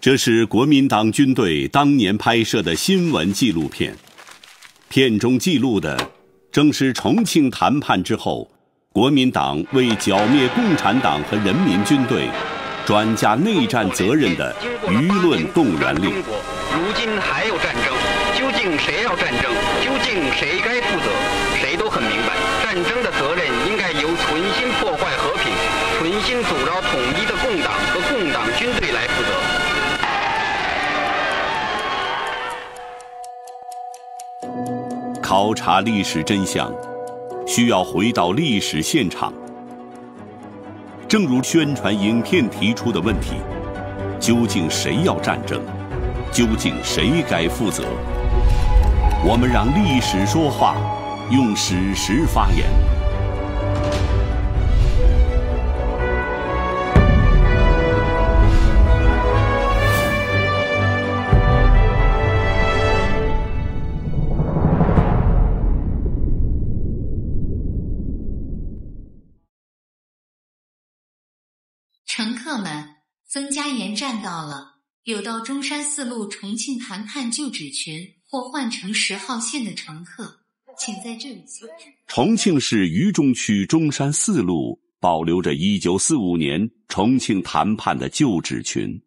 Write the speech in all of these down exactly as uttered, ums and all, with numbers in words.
这是国民党军队当年拍摄的新闻纪录片，片中记录的正是重庆谈判之后，国民党为剿灭共产党和人民军队转嫁内战责任的舆论动员令。 如今还有战争，究竟谁要战争？究竟谁该负责？谁都很明白，战争的责任应该由存心破坏和平、存心阻挠统一的共党和共党军队来负责。 考察历史真相，需要回到历史现场。正如宣传影片提出的问题，究竟谁要战争？究竟谁该负责？我们让历史说话，用史实发言。 乘客们，曾家岩站到了，有到中山四路重庆谈判旧址群或换乘十号线的乘客，请在这里下车。 重庆市渝中区中山四路保留着一九四五年重庆谈判的旧址群。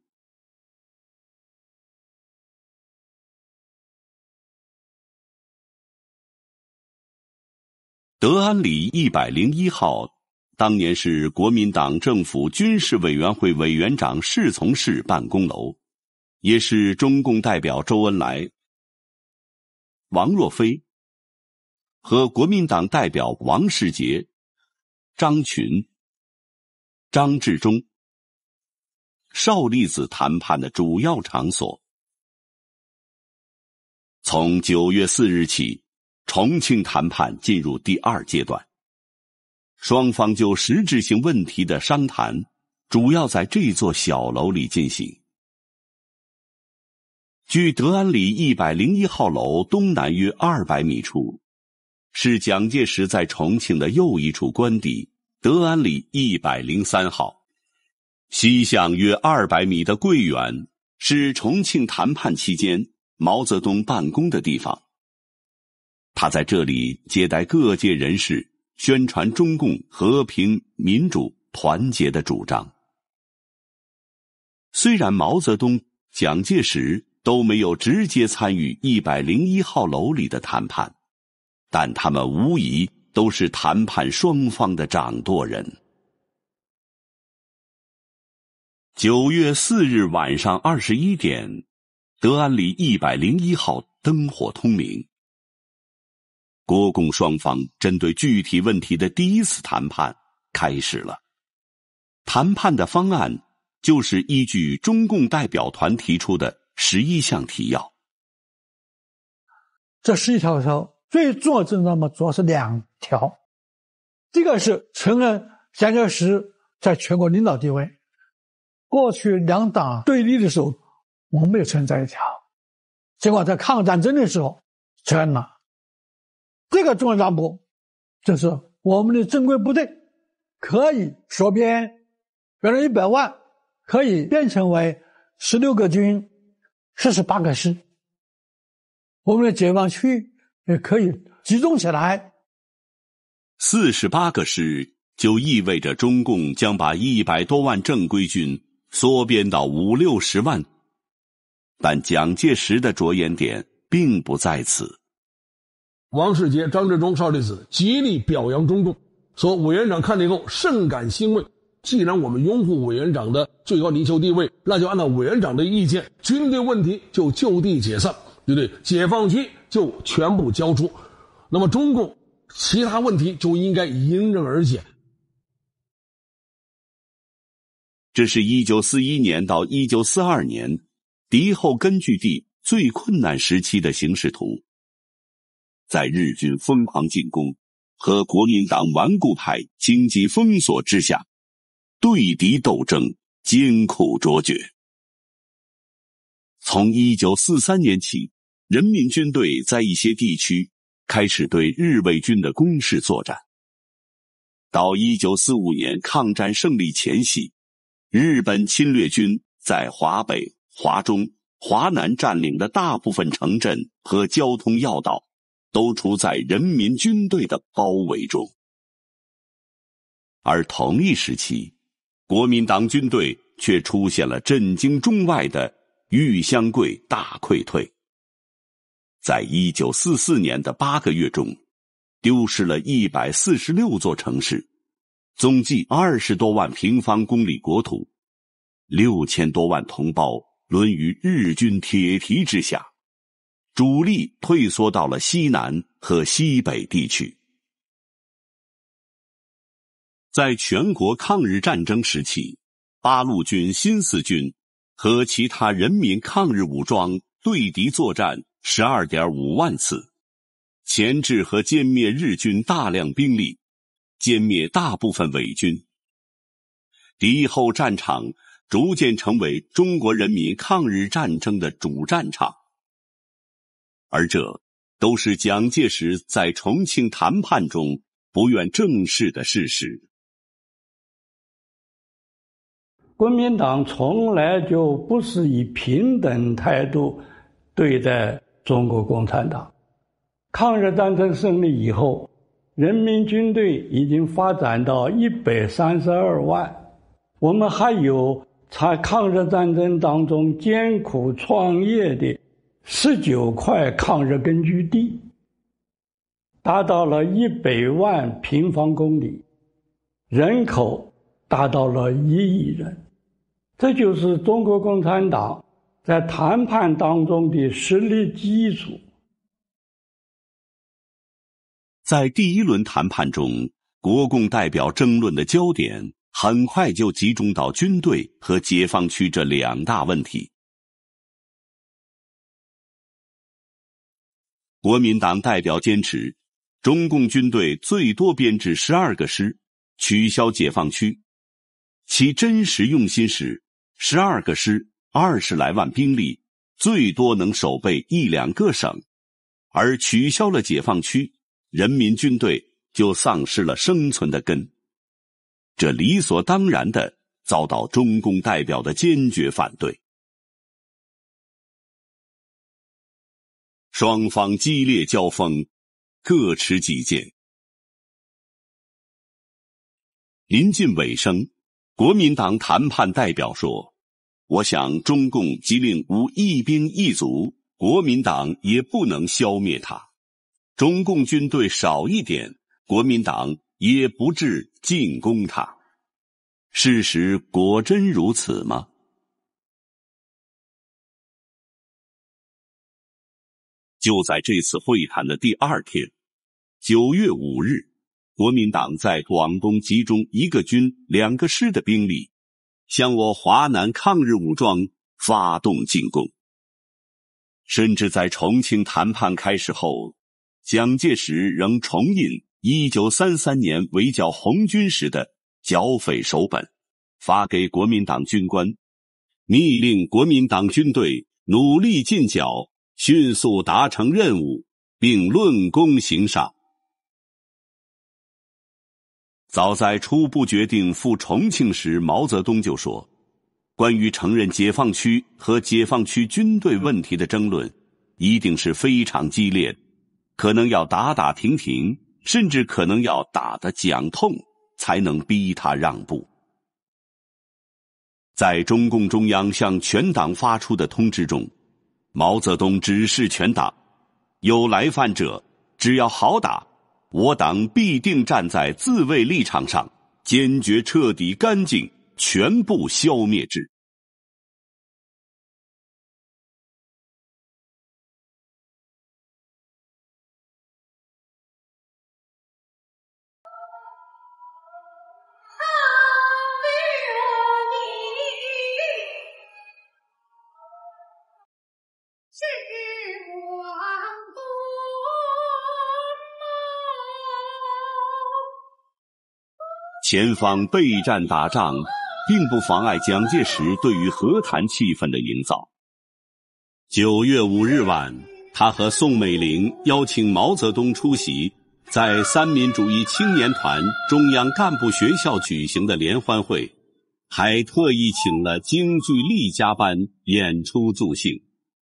德安里一百零一号当年是国民党政府军事委员会委员长侍从室办公楼，也是中共代表周恩来、王若飞和国民党代表王世杰、张群、张治中、邵力子谈判的主要场所。从九月四日起，重庆谈判进入第二阶段。双方就实质性问题的商谈主要在这座小楼里进行。距德安里一百零一号楼东南约二百米处，是蒋介石在重庆的又一处官邸德安里一百零三号。西向约二百米的桂园是重庆谈判期间毛泽东办公的地方。他在这里接待各界人士，宣传中共和平、民主、团结的主张。虽然毛泽东、蒋介石都没有直接参与一百零一号楼里的谈判，但他们无疑都是谈判双方的掌舵人。九月四日晚上二十一点，德安里一百零一号灯火通明。国共双方针对具体问题的第一次谈判开始了。谈判的方案就是依据中共代表团提出的十一项提要。 这十一条上最重要的那么主要是两条。第一个是承认蒋介石在全国领导地位。过去两党对立的时候，我们没有承认这一条，结果在抗日战争的时候承认了。这个重要让步就是我们的正规部队可以缩编，原来一百万可以变成为十六个军、四十八个师，我们的解放区也可以集中起来。 四十八个师就意味着中共将把一百多万正规军缩编到五六十万，但蒋介石的着眼点并不在此。 王世杰、张治中、邵力子极力表扬中共，说委员长看了以后甚感欣慰。既然我们拥护委员长的最高领袖地位，那就按照委员长的意见，军队问题就就地解散，对不对？解放区就全部交出，那么中共其他问题就应该迎刃而解。 这是一九四一年到一九四二年敌后根据地最困难时期的形势图。在日军疯狂进攻和国民党顽固派经济封锁之下，对敌斗争艰苦卓绝。从一九四三年起，人民军队在一些地区开始对日伪军的攻势作战。到一九四五年抗战胜利前夕，日本侵略军在华北、 华中、华南占领的大部分城镇和交通要道都处在人民军队的包围中。而同一时期，国民党军队却出现了震惊中外的豫湘桂大溃退。在一九四四年的八个月中，丢失了一百四十六座城市，总计二十多万平方公里国土，六千多万同胞沦于日军铁蹄之下，主力退缩到了西南和西北地区。在全国抗日战争时期，八路军新四军和其他人民抗日武装对敌作战 十二点五万次，钳制和歼灭日军大量兵力，歼灭大部分伪军。敌后战场逐渐成为中国人民抗日战争的主战场，而这都是蒋介石在重庆谈判中不愿正视的事实。 国民党从来就不是以平等态度对待中国共产党。抗日战争胜利以后，人民军队已经发展到一百三十二万，我们还有在抗日战争当中艰苦创业的十九块抗日根据地，达到了一百万平方公里，人口达到了一亿人。这就是中国共产党在谈判当中的实力基础。 在第一轮谈判中，国共代表争论的焦点很快就集中到军队和解放区这两大问题。国民党代表坚持中共军队最多编制十二个师，取消解放区。其真实用心是十二个师，二十来万兵力，最多能守备一两个省，而取消了解放区，人民军队就丧失了生存的根。这理所当然地遭到中共代表的坚决反对。双方激烈交锋，各持己见。临近尾声，国民党谈判代表说，我想中共即令无一兵一卒，国民党也不能消灭它。中共军队少一点，国民党也不至进攻它。事实果真如此吗？就在这次会谈的第二天，九月五日，国民党在广东集中一个军两个师的兵力，向我华南抗日武装发动进攻。甚至在重庆谈判开始后，蒋介石仍重印一九三三年围剿红军时的剿匪手本，发给国民党军官，密令国民党军队努力进剿，迅速达成任务，并论功行赏。早在初步决定赴重庆时，毛泽东就说，关于承认解放区和解放区军队问题的争论一定是非常激烈的，可能要打打停停，甚至可能要打得讲痛，才能逼他让步。在中共中央向全党发出的通知中，毛泽东指示全党，有来犯者，只要好打，我党必定站在自卫立场上，坚决彻底干净，全部消灭之。前方备战打仗，并不妨碍蒋介石对于和谈气氛的营造。九月五日晚，他和宋美龄邀请毛泽东出席在三民主义青年团中央干部学校举行的联欢会， 还特意请了京剧厉家班演出助兴。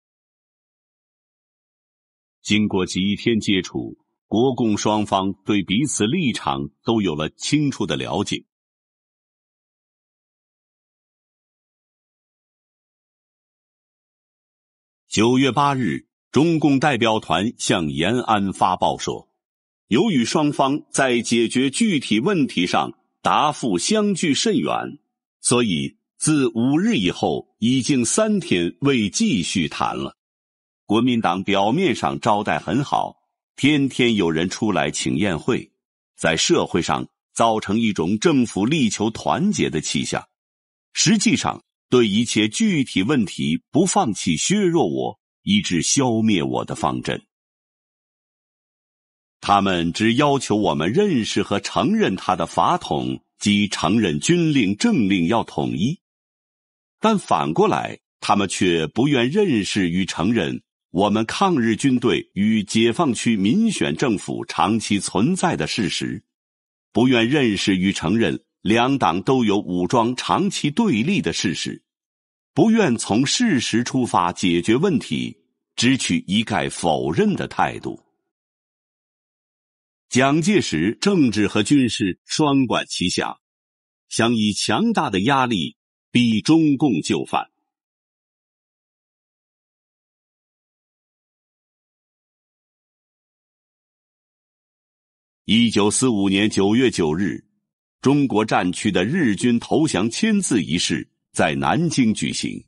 经过几天接触，国共双方对彼此立场都有了清楚的了解。九月八日，中共代表团向延安发报说，由于双方在解决具体问题上答复相距甚远，所以自五日以后已经三天未继续谈了。国民党表面上招待很好，天天有人出来请宴会，在社会上造成一种政府力求团结的气象，实际上对一切具体问题不放弃削弱我，以致消灭我的方针。他们只要求我们认识和承认他的法统，即承认军令政令要统一，但反过来他们却不愿认识与承认我们抗日军队与解放区民选政府长期存在的事实，不愿认识与承认两党都有武装长期对立的事实，不愿从事实出发解决问题，只取一概否认的态度。蒋介石政治和军事双管齐下，想以强大的压力逼中共就范。一九四五年九月九日，中国战区的日军投降签字仪式在南京举行。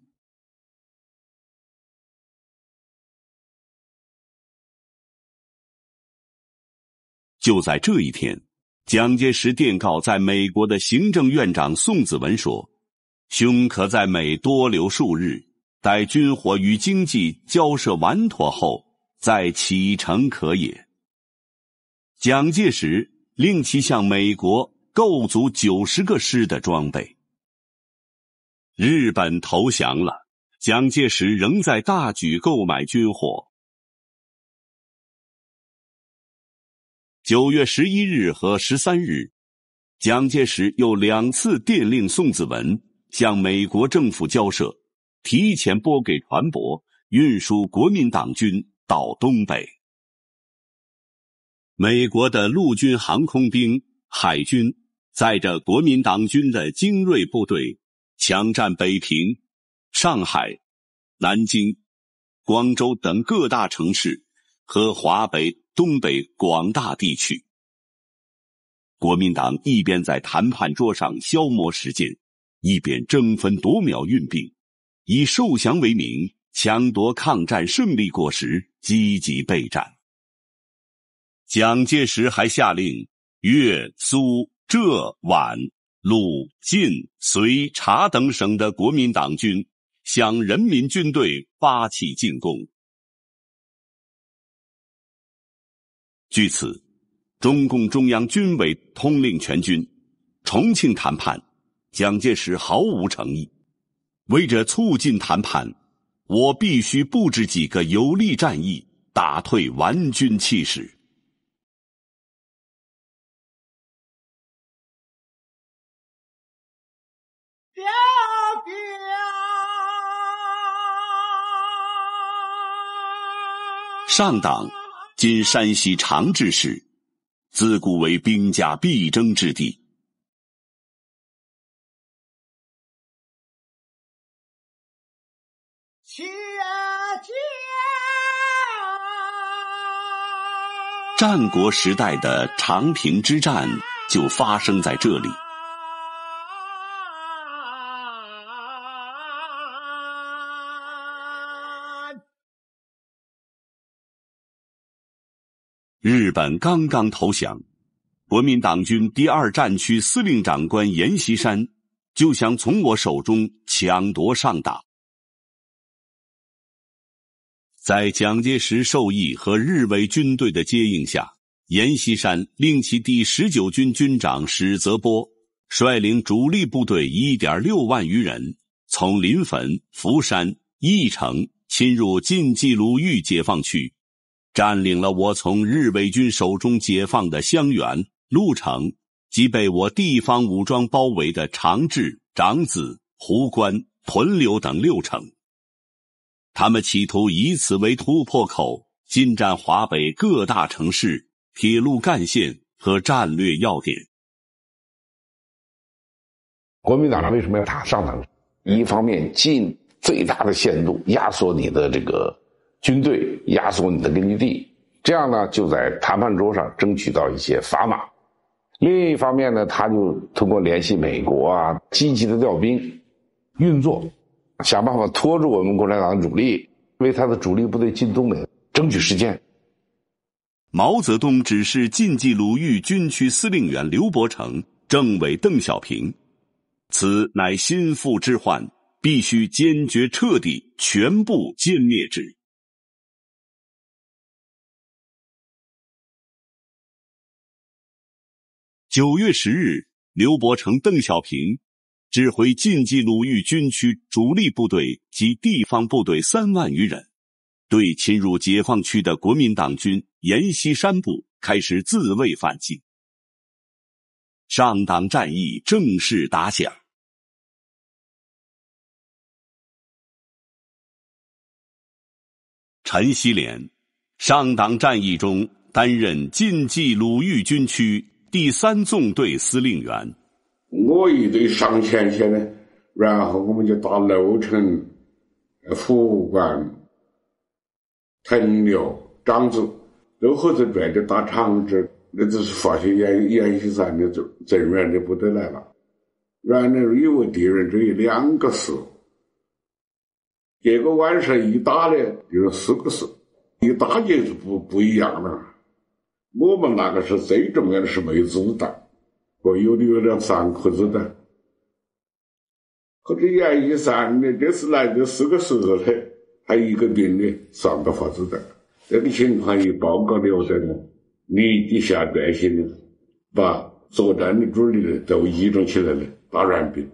就在这一天，蒋介石电告在美国的行政院长宋子文说，兄可在美多留数日，待军火与经济交涉完妥后，再启程可也。蒋介石令其向美国购足九十个师的装备。日本投降了，蒋介石仍在大举购买军火。九月十一日和十三日，蒋介石又两次电令宋子文向美国政府交涉，提前拨给船舶运输国民党军到东北。美国的陆军航空兵、海军载着国民党军的精锐部队，抢占北平、上海、南京、广州等各大城市和华北、东北广大地区。国民党一边在谈判桌上消磨时间，一边争分夺秒运兵，以受降为名，抢夺抗战胜利果实，积极备战。蒋介石还下令粤、苏、浙、皖、鲁、晋、绥、察等省的国民党军向人民军队发起进攻。据此，中共中央军委通令全军，重庆谈判，蒋介石毫无诚意。为着促进谈判，我必须布置几个有利战役，打退顽军气势。上党今山西长治市，自古为兵家必争之地。战国时代的长平之战就发生在这里。日本刚刚投降，国民党军第二战区司令长官阎锡山就想从我手中抢夺上党。在蒋介石授意和日伪军队的接应下，阎锡山令其第十九军军长史泽波率领主力部队 一点六万余人，从临汾、福山、义城侵入晋冀鲁豫解放区，占领了我从日伪军手中解放的襄垣、鹿城及被我地方武装包围的长治、 长子、壶关、屯留等六城。他们企图以此为突破口，进占华北各大城市、铁路干线和战略要点。 国民党为什么要打上党？一方面尽最大的限度压缩你的这个军队，压缩你的根据地，这样呢就在谈判桌上争取到一些砝码。另一方面呢，他就通过联系美国啊，积极的调兵运作，想办法拖住我们共产党的主力，为他的主力部队进东北争取时间。 毛泽东指示晋冀鲁豫军区司令员刘伯承、政委邓小平，此乃心腹之患，必须坚决彻底全部歼灭之。九月十日，刘伯承、邓小平指挥晋冀鲁豫军区主力部队及地方部队三万余人，对侵入解放区的国民党军阎锡山部开始自卫反击。上党战役正式打响。陈锡联，上党战役中担任晋冀鲁豫军区第三纵队司令员。 我一队上前线呢，然后我们就打娄城、壶关、屯留、长子，最后再转就打长治，那只是发现阎阎锡山的增援的部队来了，然后呢以为敌人只有两个师，结果晚上一打呢有四个师，一打就是不不一样了。我们那个是最重要的是没有子弹，我有的有两三颗子弹。可是阎锡山呢，这次来的四个师呢，还一个兵呢上不发子弹。这个情况一报告了后呢，立即下决心呢，把作战的主力呢都集中起来了，打软兵。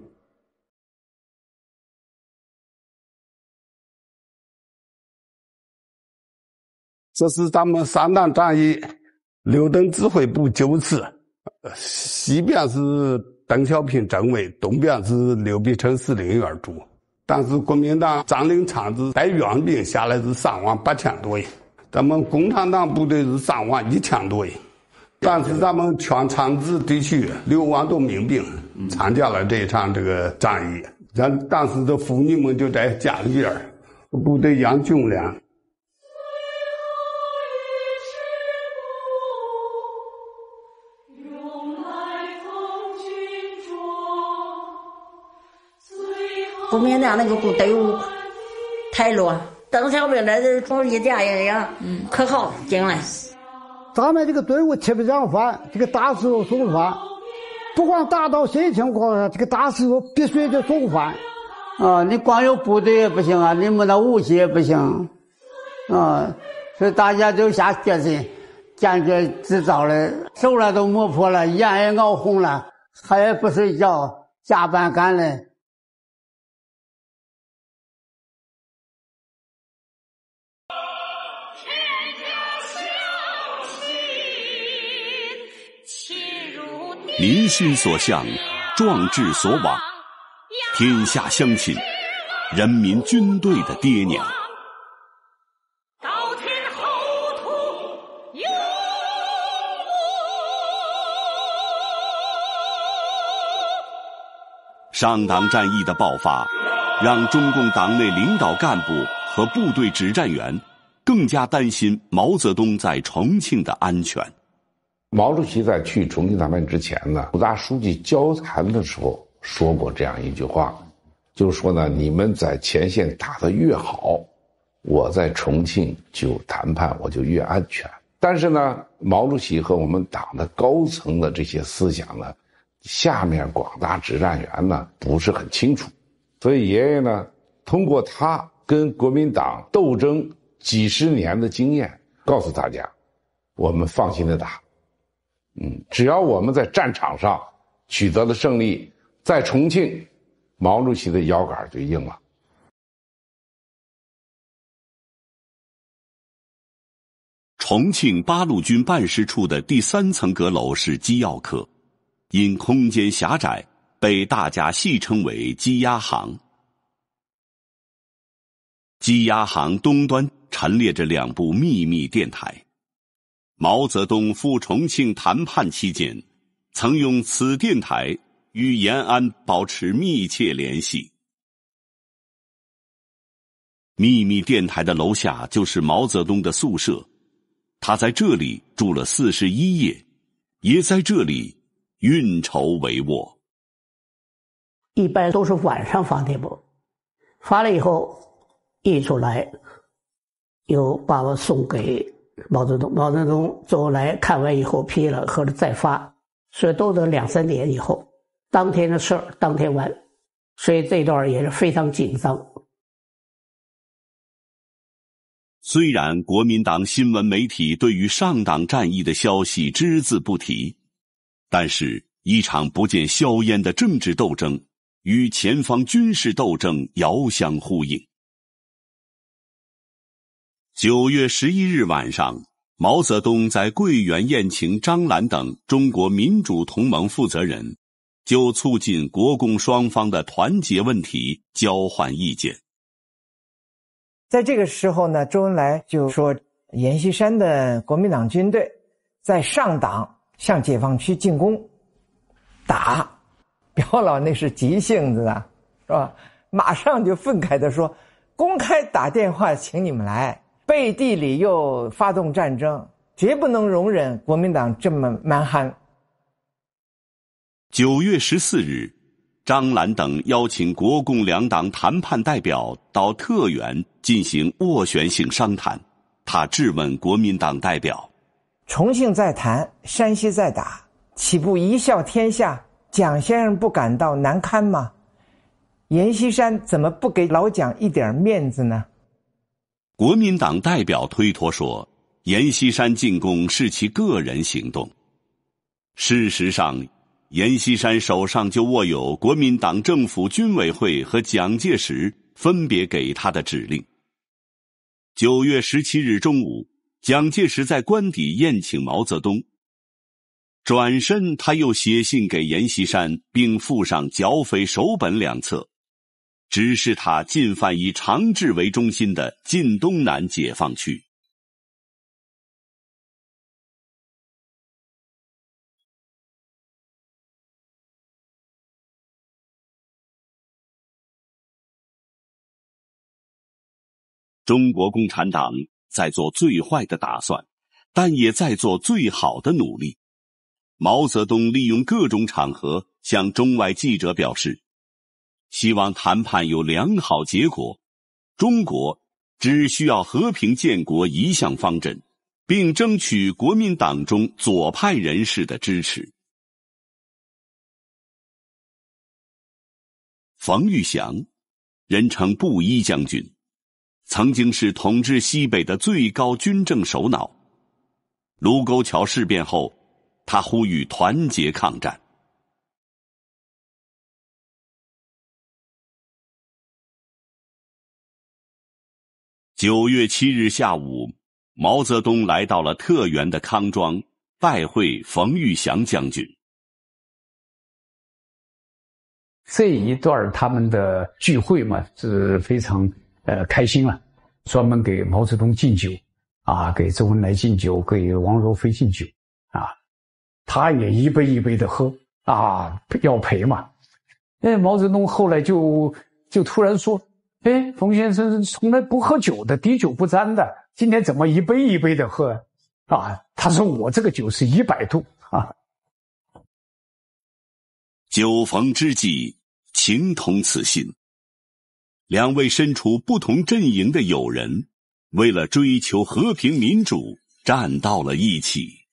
这是咱们上党战役六等指挥部九次，西边是邓小平政委，东边是刘必成司令员主。当时国民党占领场子带援兵下来是三万八千多人，咱们共产党部队是三万一千多人。但是咱们全长治地区六万多民兵参加了这一场这个战役。咱当时的妇女们就在家里边，部队养军粮。 国民党那个部队伍太乱，邓小平来的主席家也样，嗯，可好进来。 咱们这个队伍吃不上饭，这个大师傅送饭，不管打到什么情况下，这个大师傅必须得送饭。 啊，你光有部队也不行啊，你没那武器也不行，啊，所以大家都下决心，坚决制造了，手了都磨破了，眼也熬红了，还也不睡觉，加班干了。 民心所向，壮志所往，天下乡亲，人民军队的爹娘。 高天厚土有上党战役的爆发，让中共党内领导干部和部队指战员更加担心毛泽东在重庆的安全。 毛主席在去重庆谈判之前呢，五大书记交谈的时候说过这样一句话，就是说呢，你们在前线打得越好，我在重庆就谈判我就越安全。但是呢，毛主席和我们党的高层的这些思想呢，下面广大指战员呢不是很清楚，所以爷爷呢，通过他跟国民党斗争几十年的经验，告诉大家，我们放心的打。嗯，只要我们在战场上取得了胜利，在重庆，毛主席的腰杆就硬了。 重庆八路军办事处的第三层阁楼是机要科，因空间狭窄， 被大家戏称为鸡鸭行。鸡鸭行东端陈列着两部秘密电台，毛泽东赴重庆谈判期间，曾用此电台与延安保持密切联系。秘密电台的楼下就是毛泽东的宿舍，他在这里住了四十一夜，也在这里运筹帷幄。 一般都是晚上发电报，发了以后印出来，又把我送给毛泽东，毛泽东走来看完以后批了，或者再发，所以都得两三点以后，当天的事儿当天完，所以这段也是非常紧张。 虽然国民党新闻媒体对于上党战役的消息只字不提，但是一场不见硝烟的政治斗争与前方军事斗争遥相呼应。九月十一日晚上，毛泽东在桂园宴请张澜等中国民主同盟负责人，就促进国共双方的团结问题交换意见。 在这个时候呢，周恩来就说阎锡山的国民党军队在上党向解放区进攻，打。表老那是急性子啊，是吧？马上就愤慨地说，公开打电话请你们来，背地里又发动战争，绝不能容忍国民党这么蛮横。 九月十四日，张澜等邀请国共两党谈判代表到特原进行斡旋性商谈。他质问国民党代表： 重庆在谈，山西在打，岂不贻笑天下？蒋先生不感到难堪吗？阎锡山怎么不给老蒋一点面子呢？ 国民党代表推脱说，阎锡山进攻是其个人行动。事实上，阎锡山手上就握有国民党政府军委会和蒋介石分别给他的指令。九月十七日中午，蒋介石在官邸宴请毛泽东，转身他又写信给阎锡山，并附上剿匪手本两册，指示他进犯以长治为中心的晋东南解放区。中国共产党在做最坏的打算，但也在做最好的努力。毛泽东利用各种场合向中外记者表示，希望谈判有良好结果，中国只需要和平建国一项方针，并争取国民党中左派人士的支持。冯玉祥，人称布衣将军，曾经是统治西北的最高军政首脑。卢沟桥事变后，他呼吁团结抗战。九月七日下午，毛泽东来到了特原的康庄，拜会冯玉祥将军。 这一段他们的聚会嘛，是非常呃开心了，专门给毛泽东敬酒啊，给周恩来敬酒，给王若飞敬酒啊。他也一杯一杯的喝啊，要陪嘛。哎，毛泽东后来就就突然说：“哎，冯先生是从来不喝酒的，滴酒不沾的，今天怎么一杯一杯的喝啊？”他说：“我这个酒是一百度啊。” 酒逢知己，情同此心。两位身处不同阵营的友人，为了追求和平民主，站到了一起。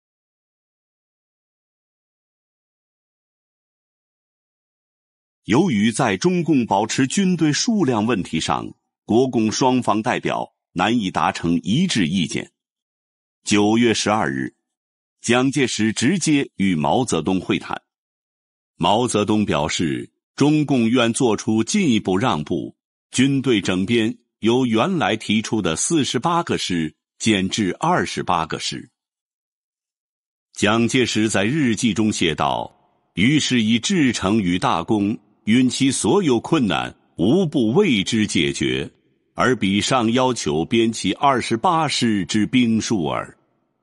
由于在中共保持军队数量问题上，国共双方代表难以达成一致意见，九月十二日，蒋介石直接与毛泽东会谈。毛泽东表示，中共愿做出进一步让步，军队整编由原来提出的四十八个师减至二十八个师。蒋介石在日记中写道：“ 于是以至诚与大功，允其所有困难，无不为之解决，而比上要求编其二十八师之兵数耳。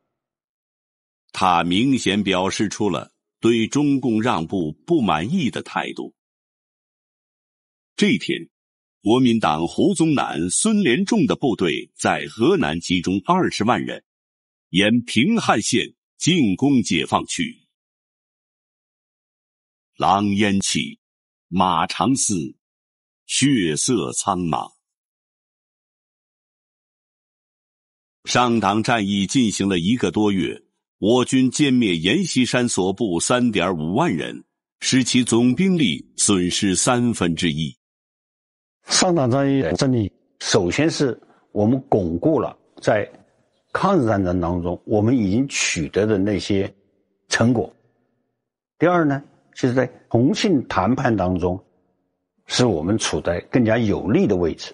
他明显表示出了对中共让步不满意的态度。这天，国民党胡宗南、孙连仲的部队在河南集中二十万人，沿平汉线进攻解放区。狼烟起，马长嘶，血色苍茫。上党战役进行了一个多月，我军歼灭阎锡山所部 三点五万人，使其总兵力损失三分之一。 上党战役的胜利，首先是我们巩固了在抗日战争当中我们已经取得的那些成果。第二呢，就是在重庆谈判当中，使我们处在更加有利的位置。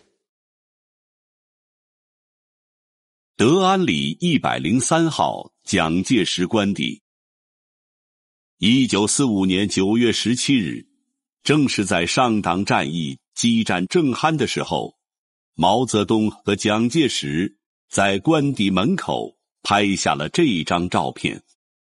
德安里一百零三号蒋介石官邸。一九四五年九月十七日，正是在上党战役激战正酣的时候，毛泽东和蒋介石在官邸门口拍下了这张照片。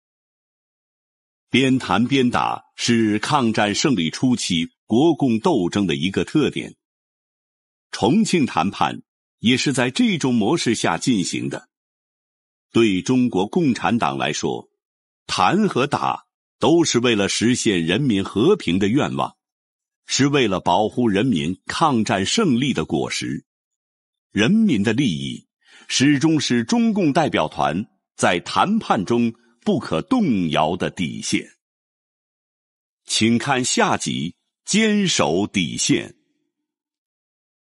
边谈边打是抗战胜利初期国共斗争的一个特点。重庆谈判也是在这种模式下进行的。对中国共产党来说，谈和打都是为了实现人民和平的愿望，是为了保护人民抗战胜利的果实。人民的利益始终是中共代表团在谈判中不可动摇的底线。请看下集，坚守底线。